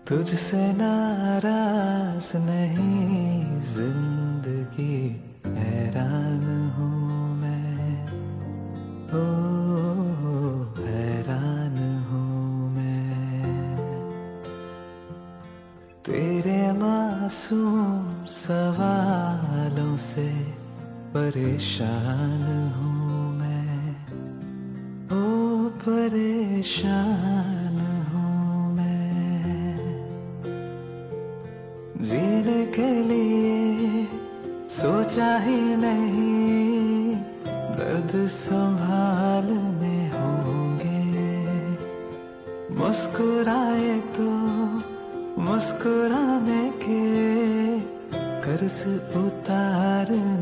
तुझसे नाराज नहीं जिंदगी, हैरान हूँ मैं। ओ हैरान हूँ मैं। तेरे मासूम सवालों से परेशान हूँ मैं। ओ परेशान हूँ मैं। जीने के लिए सोचा ही नहीं, दर्द संभालने होंगे। मुस्कुराए तो मुस्कुराने के कर्ज उतारने